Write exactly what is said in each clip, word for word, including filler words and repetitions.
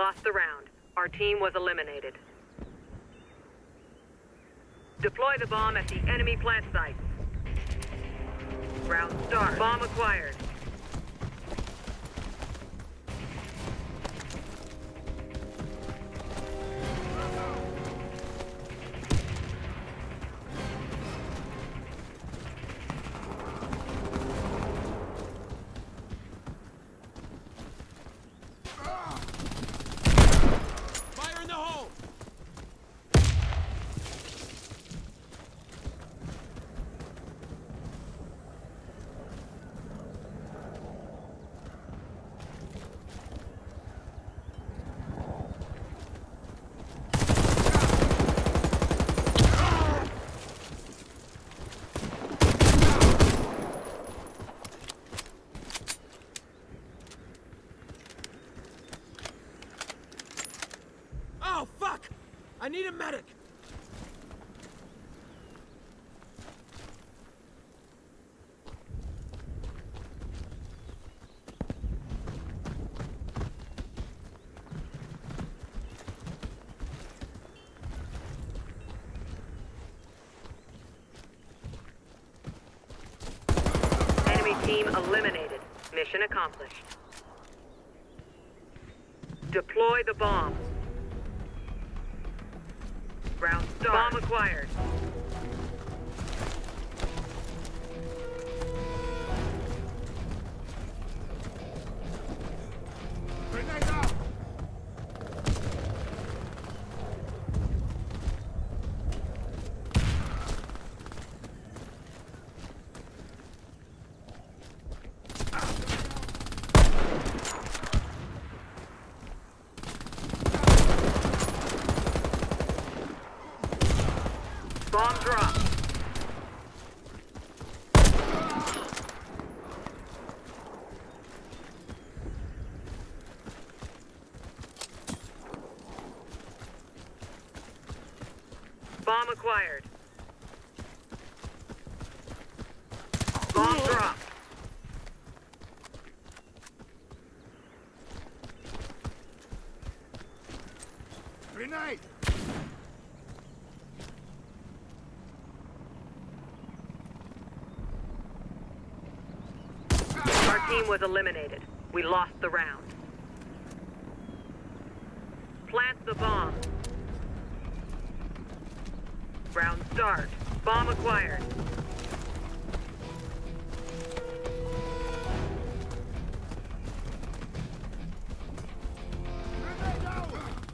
lost the round. Our team was eliminated. Deploy the bomb at the enemy plant site. Round start. Bomb acquired. Fire in the hole! Oh, fuck! I need a medic! Enemy team eliminated. Mission accomplished. Deploy the bomb. Round start. Bomb acquired. Grenade out! Bomb dropped. Bomb acquired. Bomb dropped. Grenade! Our team was eliminated. We lost the round. Plant the bomb. Round start. Bomb acquired. Grenade out!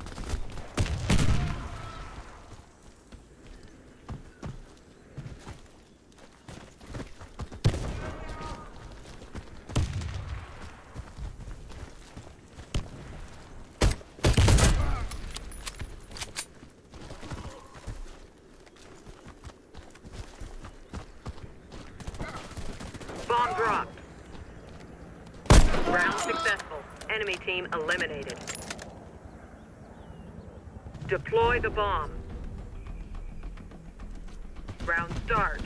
Bomb dropped. Round successful. Enemy team eliminated. Deploy the bomb. Round start.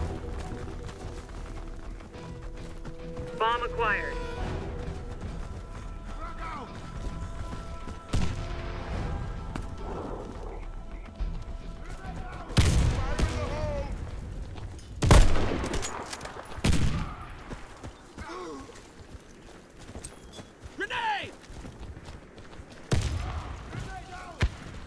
Bomb acquired. Frag out! Fire in the hole! Grenade! Grenade out!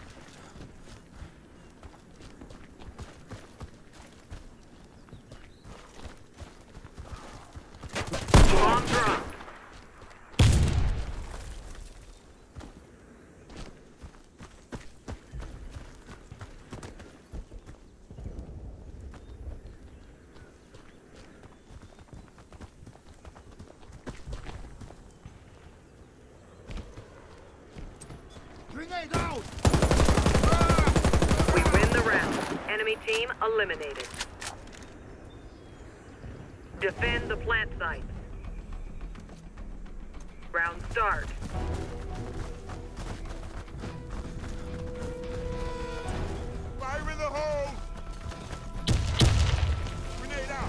Bomb dropped. Grenade out! We win the round. Enemy team eliminated. Defend the plant site. Round start. Fire in the hole! Grenade out!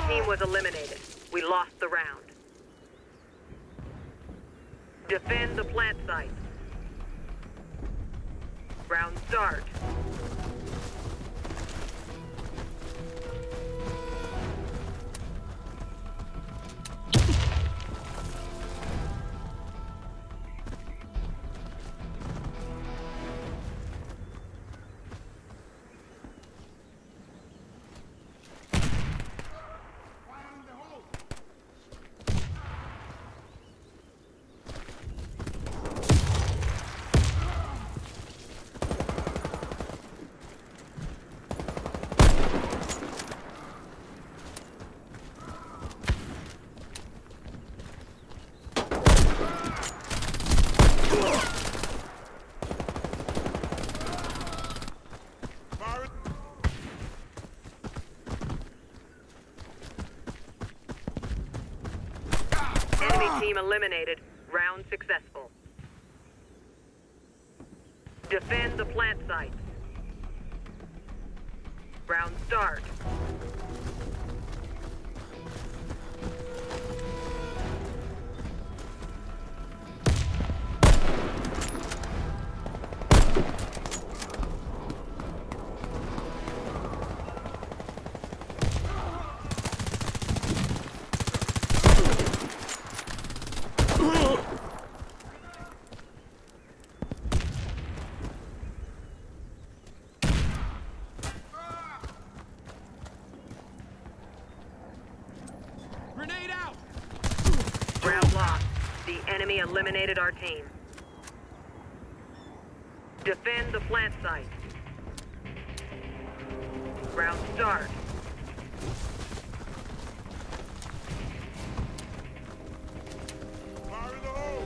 team was eliminated. We lost the round. Defend the plant site. Round start. Team eliminated. Round successful. Defend the plant site. Round start. Grenade out! Round lost. The enemy eliminated our team. Defend the plant site. Round start. Fire in the hole!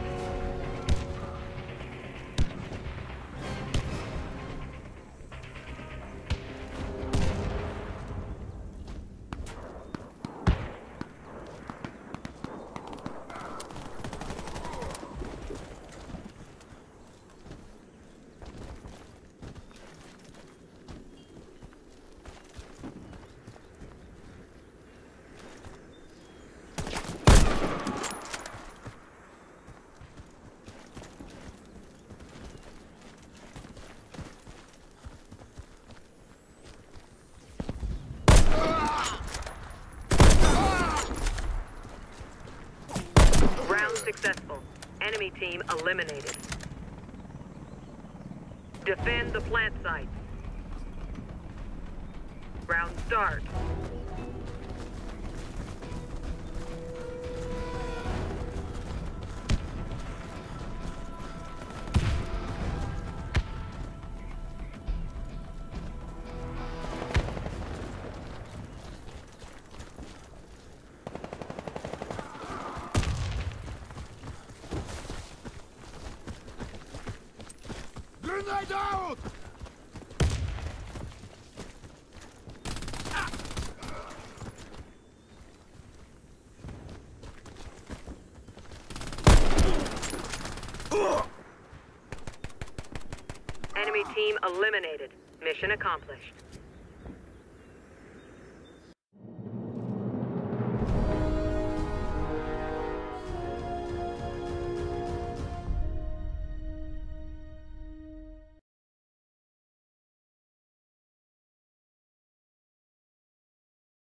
Round successful. Enemy team eliminated. Defend the plant site. Round start. Grenade out! Enemy team eliminated. Mission accomplished.